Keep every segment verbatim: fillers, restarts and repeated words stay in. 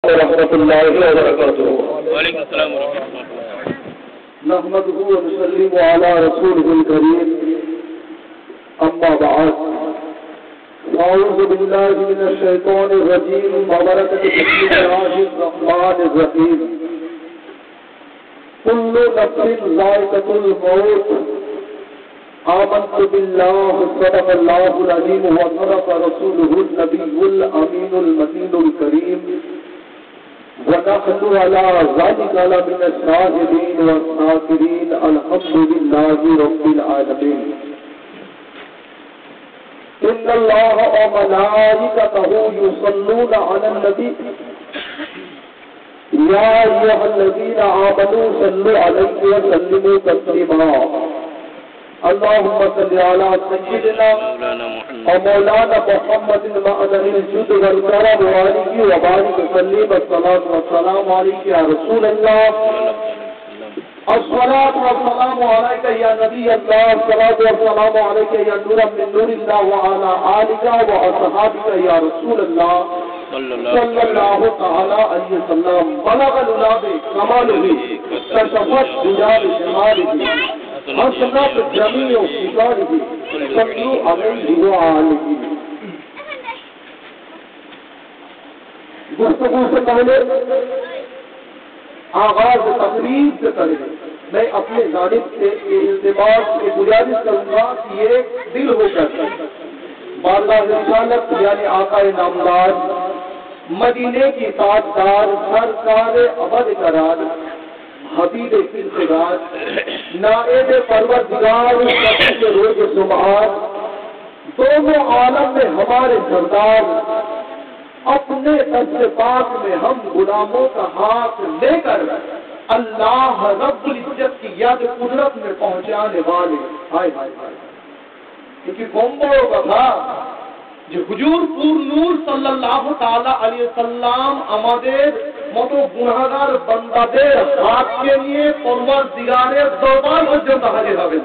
ورحمۃ اللہ وبرکاتہ. وعلیکم السلام ورحمۃ اللہ. نحمده ونسلم على رسوله الكريم. اما بعد، اعوذ بالله من الشیطان الرجیم. ببرکۃ بسم الله الرحمن الرحیم. كل نفس ذائقة الموت. آمنت بالله صدق الله العظيم وصدق رسوله النبي الأمين المتين الكريم. ونحن على ذلك لمن الشاهدين والشاكرين. الحمد لله رب العالمين. إن الله وملائكته يصلون على النبي يا أيها الذين آمنوا صلوا عليه وسلموا تسليما. اللهم صل على سيدنا ومولانا محمد معدن الجود والكرم وآله وبارك وسلم. الصلاة والسلام عليك يا رسول الله. الصلاة والسلام عليك يا نبي الله. الصلاة والسلام عليك يا نور من نور الله وعلى آلك وأصحابك يا رسول الله صلى الله تعالى عليه وسلم. بلغ العلا بكماله كشفت الدجى بجماله حسنت جميع صفاته صلوا عليه وآله. گفتگو سے پہلے آغاز تقریر سے پہلے میں اپنے جانب سے یہ التماس کی گزارش کروں گا کہ یہ دل ہو کر بارگاہ رسالت یعنی آقا نامدار مدینے کی تاجدار سرکار ابد قرار حبیب انتظار نائب پروردگار کے روز صبح دونوں عالم میں ہمارے سردار اپنے دست پاک میں ہم غلاموں کا ہاتھ لے کر اللہ رب العزت کی یاد قدرت میں پہنچانے والے. ہائے ہائے ہائے کیونکہ گمبو کا تھا যে হুজুর পুর নূর সাল্লাল্লাহু তাআলা আলাইহি সাল্লাম আমাদের মতো গুনাহগার বান্দাদের হাতকে নিয়ে পরওয়ারদিগারের দরবার পর্যন্ত হাজির হবেন.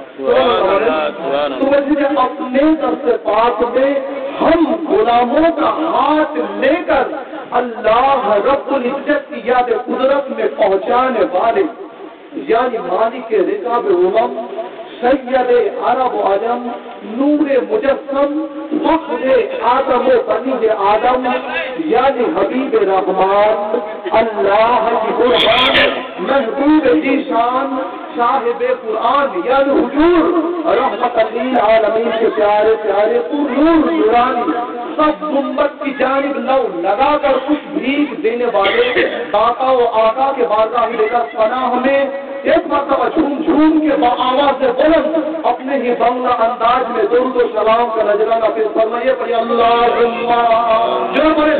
تو مجھے اپنے دست پاک میں ہم غلاموں کا ہاتھ لے کر اللہ رب العزت کی یاد قدرت میں پہنچانے والے یعنی مالک رکاب علم سید عرب و عجم نور مجسم فخر آدم و بنی آدم یعنی حبیب رحمان اللہ کی قرآن محبوب ذیشان صاحب قرآن یعنی حضور رحمت للعالمین کے پیارے پیارے پر نور نورانی سب امت کی جانب لو لگا کر کچھ بھیگ دینے والے داتا و آقا کے بارگاہ لے کر پناہ میں ایک مرتبہ جھوم جھوم کے بآواز بلند اپنے ہی بنگلہ انداز میں درود و سلام کا نذرانہ پیش فرمائیے. پڑھیے اللہم جو بڑے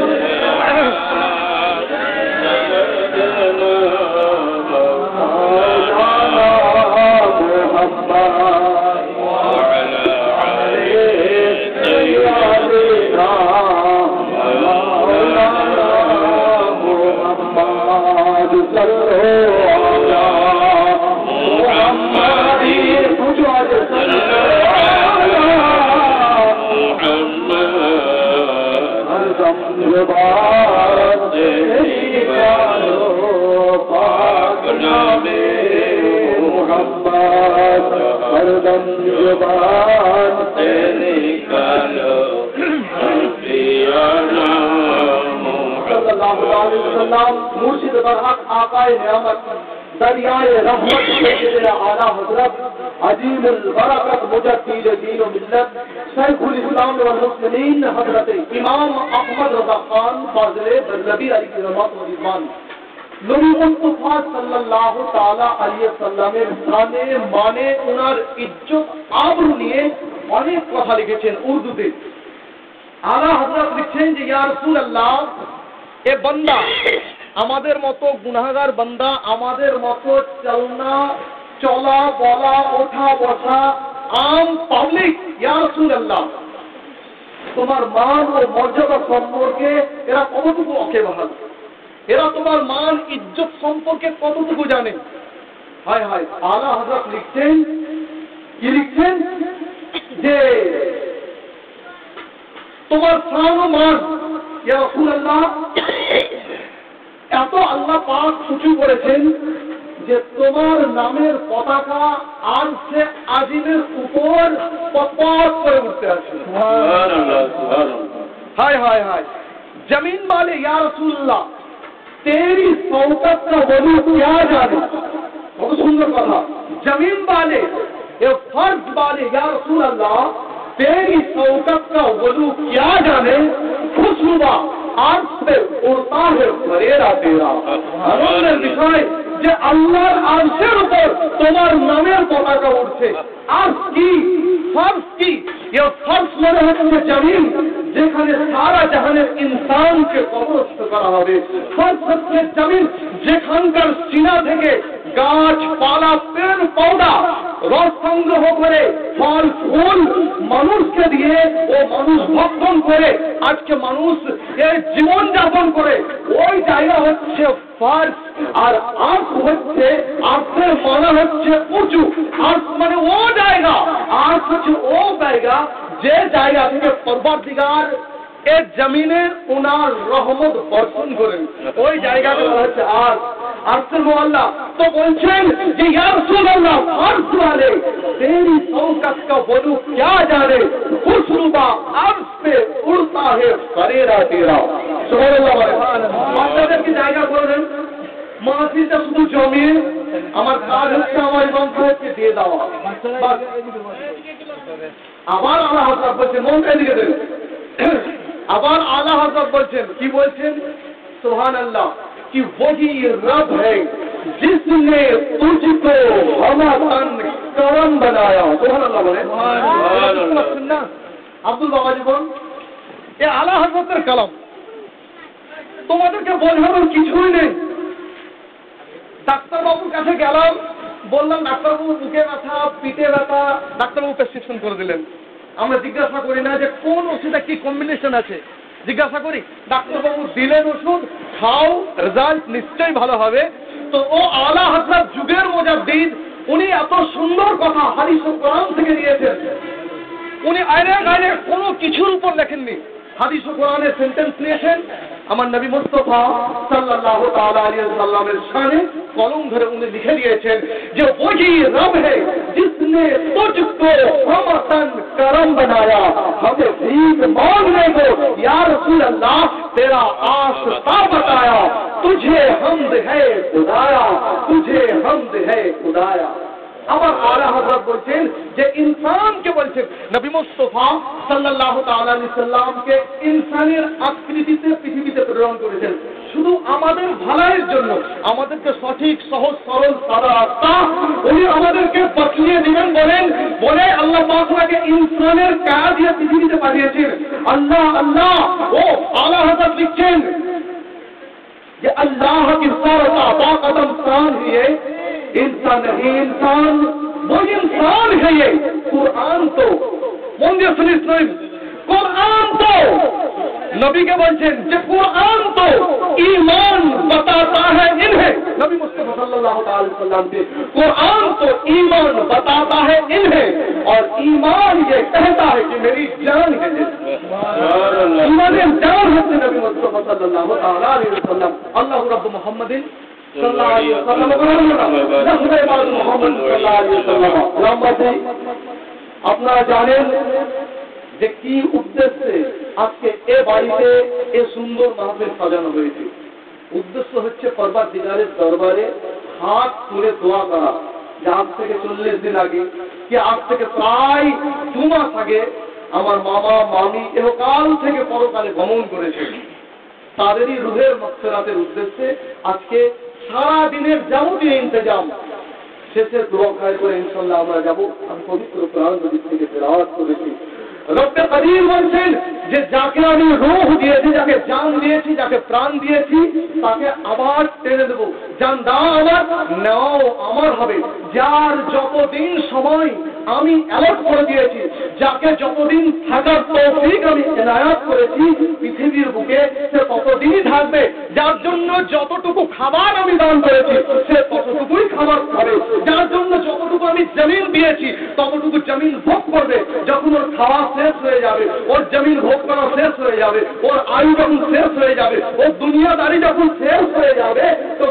مرشد برحق آقائے نعمت دریائے رحمت سیدنا اعلیٰ حضرت عظیم البرکت مجدد دین و ملت شیخ الاسلام والمسلمین حضرت امام احمد رضا خان فاضل بریلوی علیہ رحمت و رضوان নবী মুস্তাফা সাল্লাল্লাহু তাআলা আলাইহি সাল্লামের শানে মানে ওনার ইজ্জত আবরু নিয়ে অনেক কথা লিখেছেন উর্দুতে. আলা হযরত লিখছেন যে ইয়া রাসূলুল্লাহ এ বান্দা আমাদের মতো গুনাহগার বান্দা আমাদের মতো চলনা চলা বলা ওঠা বসা আম পাবলিক ইয়া রাসূলুল্লাহ তোমার মান ও মর্যাদা সম্পর্কে এরা কতটুকু অকেবহাল, এরা তোমার মান ইজ্জত সম্পর্কে কতটুকু জানে. হায় হায় আলা হযরত লিখছেন কি লিখছেন যে তোমার শান ও মান ইয়া রাসূলুল্লাহ আল্লাহ পাক উঁচু করেছেন যে তোমার নামের পতাকা আরশে আজিমের উপর পতপত করে উঠতে আছে। সুবহানাল্লাহ, সুবহানাল্লাহ। हाय हाय हाय, जमीन वाले या रसूलल्लाह तेरी शौकत का वजू क्या जाने। बहुत सुंदर कथा। जमीन वाले ये फर्ज वाले या रसूलल्लाह तेरी शौकत का वजू क्या जाने। खुशनुमा आज से उड़ता है फरेरा तेरा। আনন্দের বিষয় যে আল্লাহর আরশের উপর তোমার নামের পতাকা উঠছে। আর কি ফর্জ কি? ये फर्ज মানে হচ্ছে জমিন যেখানে সারা জাহানের ইনসানকে কবরস্থ করা হবে। ফর্জ হচ্ছে জমিন যেখানকার সিনা থেকে গাছপালা পেড় পৌধা রস সংগ্রহ করে ফল ফুল মানুষকে দিয়ে ও মানুষ ভক্ষণ করে আজকে মানুষ এই জীবন যাপন করে, ওই জায়গা হচ্ছে ফর্জ। আর আর্থ হচ্ছে আর্থের মানে হচ্ছে উঁচু। আর্থ মানে ও জায়গা, আর্থ হচ্ছে ও জায়গা যে জায়গা থেকে পরবর্তীকার এই জমিনে ওনার রহমত বর্ষণ করেন, ওই জায়গাটা বলা হচ্ছে আর্থ। আর্থের মোয়াল্লা তো বলছেন যে ইয়া রাসূলুল্লাহ আর্থ वाले तेरी शौकत का वजू क्या जाने। खुशनुमा अर्श पे उड़ता है फरेरा तेरा। সুবহানাল্লাহ। বাচ্চাদের কি জায়গা করে দেন, মাটিটা শুধু জমিয়ে আমার কাজ হচ্ছে আমার ইমাম সাহেবকে দিয়ে দেওয়া। আবার আল্লাহ হযরত বলছেন মন এদিকে দেন। আবার আল্লাহ হযরত বলছেন কি বলছেন? সুবহানাল্লাহ कि वही रब है जिसने तुझको हमतन करम बनाया। सुबहानाल्लाह বলেন। সুবহানাল্লাহ। আব্দুল বাবা জীবন এ আলা হযরতের কালাম, তোমাদেরকে বোঝানোর কিছুই নেই। ডাক্তারবাবুর কাছে গেলাম, বললাম ডাক্তারবাবু বুকে ব্যথা পিঠে ব্যথা, ডাক্তারবাবু প্রেসক্রিপশন করে দিলেন। আমরা জিজ্ঞাসা করি না যে কোন ওষুধে কি কম্বিনেশন আছে, জিজ্ঞাসা করি। ডাক্তারবাবু দিলেন ওষুধ, খাও, রেজাল্ট নিশ্চয়ই ভালো হবে। তো ও আলা হযরত যুগের মুজাদ্দিদ, উনি এত সুন্দর কথা হাদিস ও কোরআন থেকে দিয়েছেন। উনি আইনে গাইনে কোনো কিছুর উপর লেখেননি, হাদিস ও কোরআনের সেন্টেন্স নিয়েছেন। আমার নবী মুস্তাফা সাল্লাল্লাহু তাআলা আলাইহি ওয়াসাল্লামের শানে কলম ধরে উনি লিখে দিয়েছেন যে ওহি রব है जिसने तुझको हमतन करम बनाया। हमें भीख मांगने को या रसूल अल्लाह तेरा आस्था बताया। तुझे हमद है खुदाया, तुझे हमद है खुदाया। আবার আলা হযরত বলছেন যে ইনসানকে বলছেন নবী মুস্তাফা সাল্লাল্লাহু তাআলা আলাইহি সাল্লামকে ইনসানের আকৃতিতে পৃথিবীতে প্রেরণ করেছেন শুধু আমাদের ভালোর জন্য, আমাদেরকে সঠিক সহজ সরল সাদা রাস্তা উনি আমাদেরকে বাতলিয়ে দিবেন বলেন। বলে আল্লাহ পাক ওনাকে ইনসানের কাজ দিয়ে পৃথিবীতে পাঠিয়েছেন। আল্লাহ আল্লাহ ও আলা হযরত লিখছেন যে अल्लाह की सारत आबा कदम शान है इंसान नहीं, इंसान वो इंसान है। ये कुरान तो मुझे सुनिस नहीं, कुरान तो नबी के बोलছেন যে कुरान तो ईमान बताता है इन्हें। नबी मुस्तफा सल्लल्लाहु अलैहि वसल्लम के कुरान तो ईमान बताता है इन्हें, और ईमान ये कहता है कि मेरी जान है। ईमान जान है नबी मुस्तफा सल्लल्लाहु अलैहि वसल्लम। अल्लाह रब्ब मुहम्मदिन सल्लल्लाहु अलैहि वसल्लम मोहम्मद सल्लल्लाहु अलैहि वसल्लम। আপনারা জানেন যে কি উদ্দেশ্যে আজকে এ বাড়িতে এ সুন্দর মাহফিল সাজানো হয়েছে। উদ্দেশ্য হচ্ছে পরবর্তীকারের দরবারে হাত তুলে দোয়া করা। যে আজ থেকে চল্লিশ দিন আগে কি আজ থেকে প্রায় দু মাস আগে আমার মামা মামি এহকাল থেকে পরকালে গমন করেছে, তাদেরই রুহের মাগফিরাতের উদ্দেশ্যে আজকে সারা দিনের যাবতীয় ইন্তজাম শেষে দোয়া খায় করে ইনশাআল্লাহ আমরা যাব। আমি পবিত্র কোরআন থেকে তেলাওয়াত করেছি। রব্বে করিম বলছেন যে যাকে আমি রূহ দিয়েছি, যাকে জান দিয়েছি, যাকে প্রাণ দিয়েছি, তাকে আবার টেনে দেবো। জান দাও আমার, নাও আমার হবে। যার যতদিন সময় আমি অ্যালট করে দিয়েছি, যাকে যতদিন থাকার তৌফিক আমি এনায়াত করেছি পৃথিবীর বুকে, সে ততদিনই থাকবে। যার জন্য যতটুকু খাবার আমি দান করেছি সে ততটুকুই খাবার খাবে। যার জন্য যতটুকু আমি জমিন দিয়েছি ততটুকু জমিন ভোগ করবে। যখন ওর খাওয়া শেষ হয়ে যাবে, ওর জমিন ভোগ করা শেষ হয়ে যাবে, ওর আয়ু যখন শেষ হয়ে যাবে, ওর দুনিয়াদারি যখন শেষ হয়ে যাবে, তো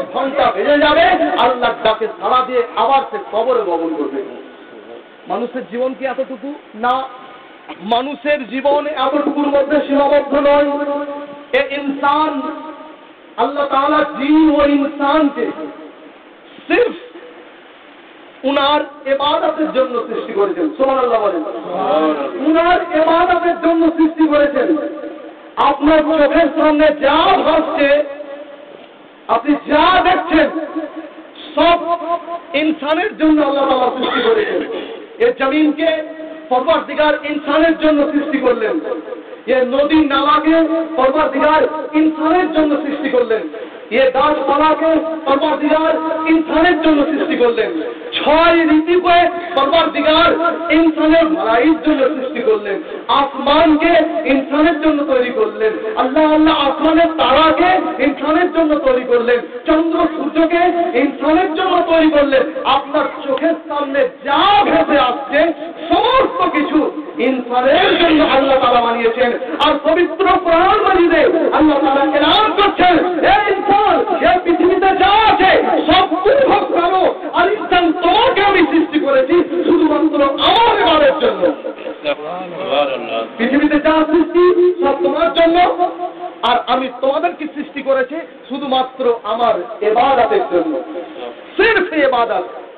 তার ডাকে সাড়া দিয়ে আবার সে কবরে গমন করবে। মানুষের জীবন কি এতটুকু? না, মানুষের জীবন এতটুকুর মধ্যে সীমাবদ্ধ নয়। এ ইনসান, আল্লাহ তাআলা জিন ও ইনসানকে সির্ফ উনার ইবাদতের জন্য সৃষ্টি করেছেন। সুবহানাল্লাহ বলেন। উনার ইবাদতের জন্য সৃষ্টি করেছেন। আপনার চোখের সামনে যা ভাসছে, আপনি যা দেখছেন, সব ইনসানের জন্য আল্লাহ তাআলা সৃষ্টি করেছেন। এই জমিনকে পরওয়ারদিগার ইনসানের জন্য সৃষ্টি করলেন। এই নদী নালাকে পরওয়ারদিগার ইনসানের জন্য সৃষ্টি করলেন। ये গাছপালাকে পরওয়ারদিগার ইনসানের জন্য সৃষ্টি করলেন। ছয় ঋতুকে পরওয়ারদিগার ইনসানের ভলাইয়ের জন্য সৃষ্টি করলেন। আসমানকে ইনসানের জন্য তৈরি করলেন। আল্লাহ আল্লাহ আসমানের তারাকে ইনসানের জন্য তৈরি করলেন। চন্দ্র সূর্যকে ইনসানের জন্য তৈরি করলেন। আপনার চোখের সামনে যা ভেসে আসছে সমস্ত কিছু ইনসানের জন্য আল্লাহ তাআলা বানিয়েছেন। আর পবিত্র কোরআন মাজিদে আল্লাহ তাআলা এলান করছেন, হে ইনসান, এই পৃথিবীতে যা আছে সব তুমি ভোগ করো। আর ইনসান, তোমাকে আমি সৃষ্টি করেছি শুধুমাত্র আমার ইবাদতের জন্য। পৃথিবীতে যা সৃষ্টি সব তোমার জন্য, আর আমি তোমাদেরকে সৃষ্টি করেছি শুধুমাত্র আমার ইবাদতের জন্য। সির্ফ ইবাদত।